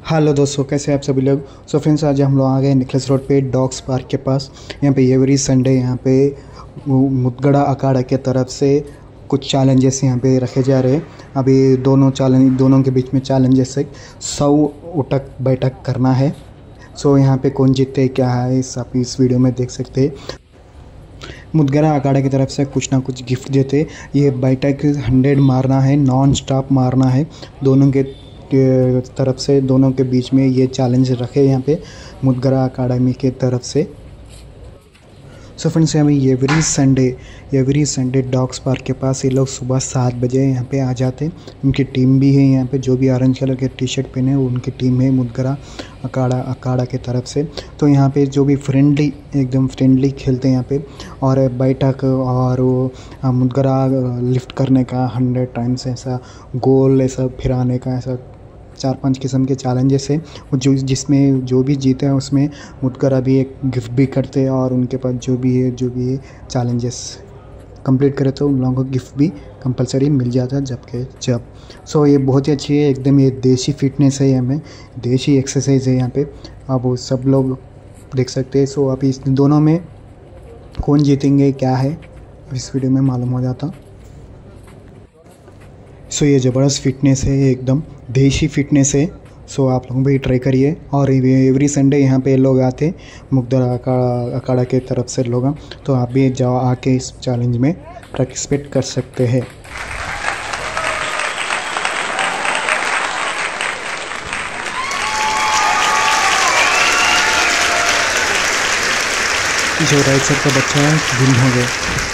Hello दोस्तों, कैसे हैं आप सभी लोग। सो फ्रेंड्स, आज हम लोग आ गए निकलेस रोड पे डॉग्स पार्क के पास। यहाँ पे एवरी संडे यहाँ पे मुदगड़ा अखाड़ा के तरफ से कुछ चैलेंजेस यहाँ पे रखे जा रहे हैं। अभी दोनों के बीच में चैलेंजेस है। 100 उठक बैठक करना है। सो यहाँ पे कौन जीतते क्या है आप इस वीडियो में देख सकते हैं। मुदगरा अखाड़ा की तरफ से कुछ ना कुछ गिफ्ट देते। ये बैठक 100 मारना है, नॉन स्टॉप मारना है। दोनों के तरफ से, दोनों के बीच में ये चैलेंज रखे यहाँ पे मुदगरा अकाडमी के तरफ से। सो फ्रेंड्स, हमें एवरी संडे डॉग्स पार्क के पास ये लोग सुबह 7 बजे यहाँ पे आ जाते हैं। उनकी टीम भी है यहाँ पे, जो भी ऑरेंज कलर के टी शर्ट पहने उनकी टीम है मुदगरा अखाड़ा के तरफ से। तो यहाँ पे जो भी एकदम फ्रेंडली खेलते हैं यहाँ पे। और बैठक और वो मुदगरा लिफ्ट करने का 100 टाइम्स ऐसा गोल ऐसा फिराने का ऐसा 4-5 किस्म के चैलेंजेस है। जिसमें जो भी जीते हैं उसमें मुदगरा भी एक गिफ्ट भी करते हैं। और उनके पास जो भी है चैलेंजेस कंप्लीट करे तो उन लोगों को गिफ्ट भी कंपलसरी मिल जाता है जब। सो ये बहुत ही अच्छी है एकदम। ये देसी फिटनेस है, हमें देसी एक्सरसाइज है यहाँ पे। अब वो सब लोग देख सकते हैं। सो आप इस दोनों में कौन जीतेंगे क्या है इस वीडियो में मालूम हो जाता। सो ये ज़बरदस्त फिटनेस है, ये एकदम देसी फिटनेस है। सो आप लोग भी ट्राई करिए। और एवरी संडे यहाँ पे लोग आते मुदगरा अखाड़ा के तरफ से लोग, तो आप भी जाओ आके इस चैलेंज में पार्टिसिपेट कर सकते हैं। जो राइट साइड का बच्चा है, विन हो गया।